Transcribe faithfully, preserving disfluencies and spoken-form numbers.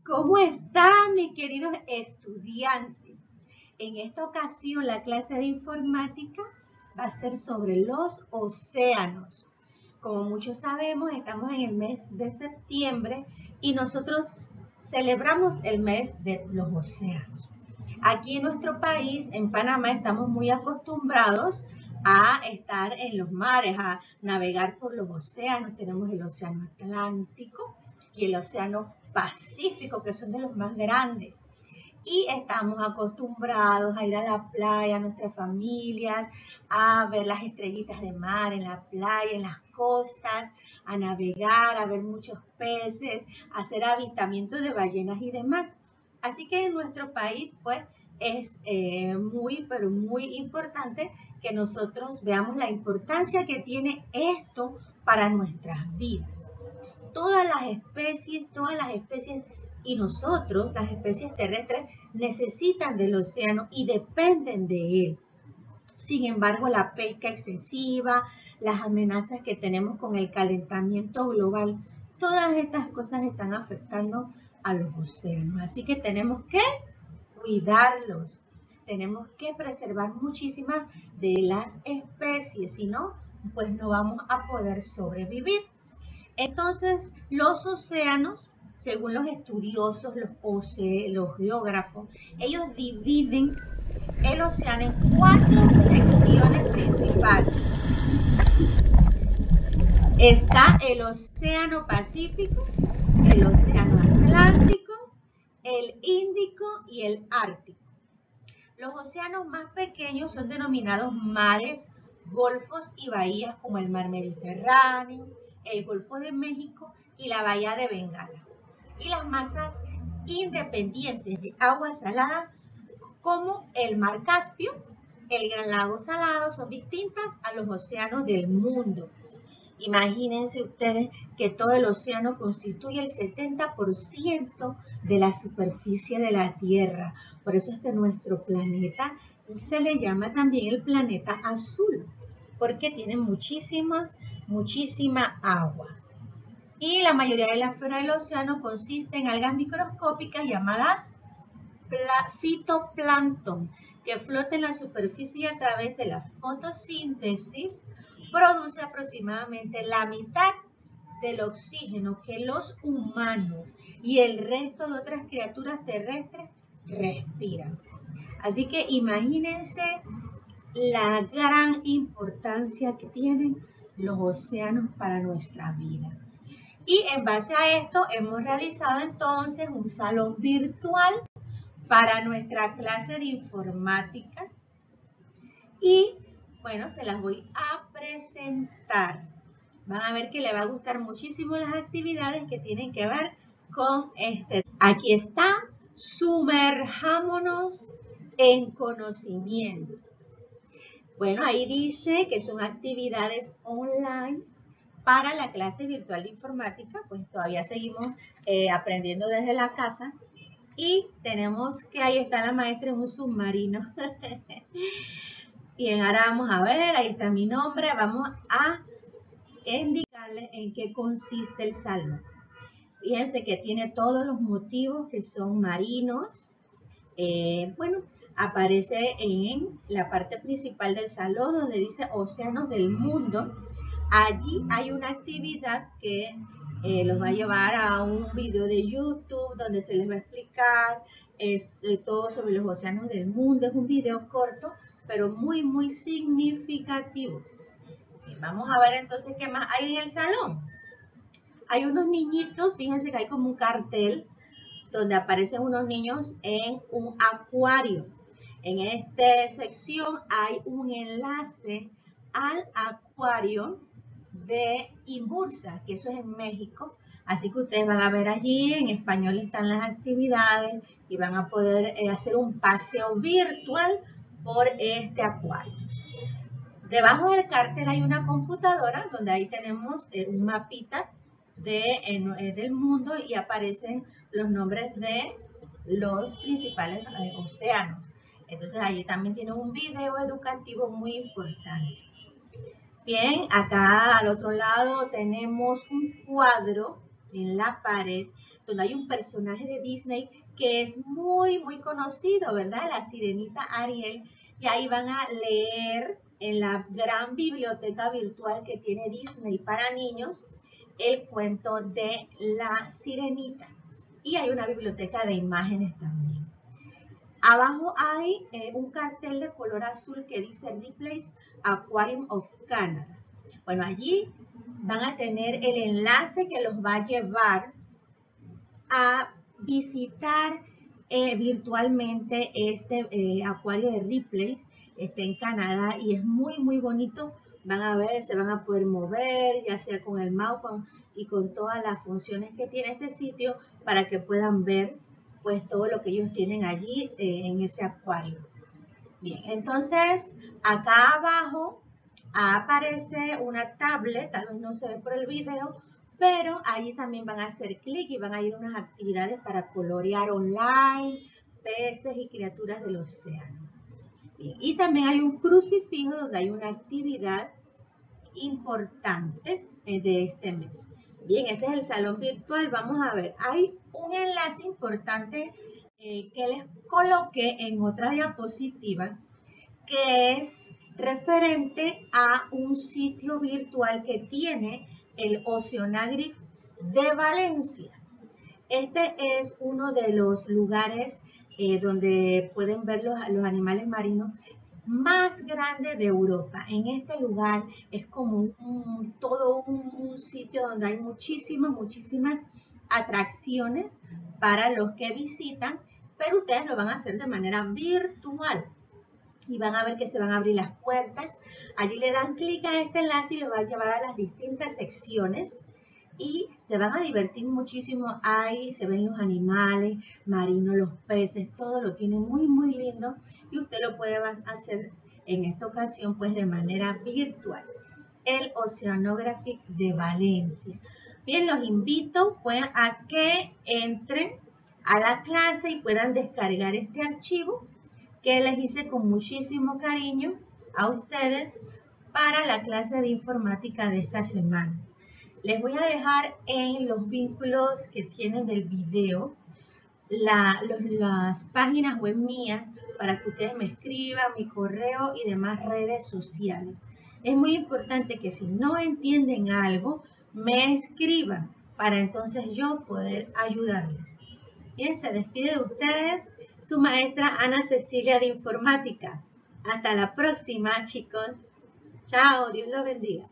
¿Cómo están, mis queridos estudiantes? En esta ocasión, la clase de informática va a ser sobre los océanos. Como muchos sabemos, estamos en el mes de septiembre y nosotros celebramos el mes de los océanos. Aquí en nuestro país, en Panamá, estamos muy acostumbrados a estar en los mares, a navegar por los océanos. Tenemos el océano Atlántico y el océano Pacífico, que son de los más grandes. Y estamos acostumbrados a ir a la playa, a nuestras familias, a ver las estrellitas de mar en la playa, en las costas, a navegar, a ver muchos peces, a hacer avistamientos de ballenas y demás. Así que en nuestro país, pues, es eh, muy, pero muy importante que nosotros veamos la importancia que tiene esto para nuestras vidas. Todas las especies, todas las especies y nosotros, las especies terrestres, necesitan del océano y dependen de él. Sin embargo, la pesca excesiva, las amenazas que tenemos con el calentamiento global, todas estas cosas están afectando a los océanos. Así que tenemos que cuidarlos. Tenemos que preservar muchísimas de las especies, si no, pues no vamos a poder sobrevivir. Entonces, los océanos, según los estudiosos, los, oce, los geógrafos, ellos dividen el océano en cuatro secciones principales. Está el océano Pacífico, el océano Atlántico, el Índico y el Ártico. Los océanos más pequeños son denominados mares, golfos y bahías, como el mar Mediterráneo, el Golfo de México y la Bahía de Bengala. Y las masas independientes de agua salada, como el mar Caspio, el Gran Lago Salado, son distintas a los océanos del mundo. Imagínense ustedes que todo el océano constituye el setenta por ciento de la superficie de la Tierra. Por eso es que nuestro planeta se le llama también el planeta azul, porque tiene muchísimas, muchísima agua. Y la mayoría de la flora del océano consiste en algas microscópicas llamadas fitoplancton, que flota en la superficie y a través de la fotosíntesis produce aproximadamente la mitad del oxígeno que los humanos y el resto de otras criaturas terrestres respiran. Así que imagínense la gran importancia que tienen los océanos para nuestra vida. Y en base a esto hemos realizado entonces un salón virtual para nuestra clase de informática. Y bueno, se las voy a presentar. Van a ver que le va a gustar muchísimo las actividades que tienen que ver con este. Aquí está, sumerjámonos en conocimiento. Bueno, ahí dice que son actividades online para la clase virtual de informática, pues todavía seguimos eh, aprendiendo desde la casa. Y tenemos que ahí está la maestra en un submarino. Bien, ahora vamos a ver, ahí está mi nombre. Vamos a indicarles en qué consiste el salón. Fíjense que tiene todos los motivos que son marinos. Eh, bueno, aparece en la parte principal del salón donde dice Océanos del Mundo. Allí hay una actividad que eh, los va a llevar a un video de YouTube donde se les va a explicar es, eh, todo sobre los océanos del mundo. Es un video corto, pero muy, muy significativo. Bien, vamos a ver entonces qué más hay en el salón. Hay unos niñitos, fíjense que hay como un cartel donde aparecen unos niños en un acuario. En esta sección hay un enlace al acuario de Imbursa, que eso es en México. Así que ustedes van a ver allí, en español están las actividades y van a poder eh, hacer un paseo virtual por este acuario. Debajo del cartel hay una computadora donde ahí tenemos eh, un mapita de, eh, del mundo y aparecen los nombres de los principales eh, océanos. Entonces allí también tiene un video educativo muy importante. Bien, acá al otro lado tenemos un cuadro en la pared, donde hay un personaje de Disney que es muy, muy conocido, ¿verdad? La sirenita Ariel. Y ahí van a leer en la gran biblioteca virtual que tiene Disney para niños el cuento de la sirenita. Y hay una biblioteca de imágenes también. Abajo hay eh, un cartel de color azul que dice Ripley's Aquarium of Canada. Bueno, allí van a tener el enlace que los va a llevar a visitar eh, virtualmente este eh, acuario de Ripley's. Está en Canadá y es muy, muy bonito. Van a ver, se van a poder mover, ya sea con el mouse y con todas las funciones que tiene este sitio para que puedan ver pues todo lo que ellos tienen allí eh, en ese acuario. Bien, entonces acá abajo aparece una tablet, tal vez no se ve por el video, pero allí también van a hacer clic y van a ir a unas actividades para colorear online, peces y criaturas del océano. Bien, y también hay un crucifijo donde hay una actividad importante de este mes. Bien, ese es el salón virtual. Vamos a ver, hay un enlace importante eh, que les coloqué en otra diapositiva, que es referente a un sitio virtual que tiene el Oceanagrix de Valencia. Este es uno de los lugares eh, donde pueden ver los, los animales marinos más grande de Europa. En este lugar es como un, todo un, un sitio donde hay muchísimas, muchísimas atracciones para los que visitan, pero ustedes lo van a hacer de manera virtual. Y van a ver que se van a abrir las puertas. Allí le dan clic a este enlace y lo va a llevar a las distintas secciones. Y se van a divertir muchísimo. Ahí se ven los animales marinos, los peces, todo lo tiene muy, muy lindo. Y usted lo puede hacer en esta ocasión pues de manera virtual. El Oceanographic de Valencia. Bien, los invito pues a que entren a la clase y puedan descargar este archivo que les hice con muchísimo cariño a ustedes para la clase de informática de esta semana. Les voy a dejar en los vínculos que tienen del video la, los, las páginas web mías para que ustedes me escriban, mi correo y demás redes sociales. Es muy importante que si no entienden algo, me escriban para entonces yo poder ayudarles. Bien, se despide de ustedes su maestra Ana Cecilia de Informática. Hasta la próxima, chicos. Chao, Dios los bendiga.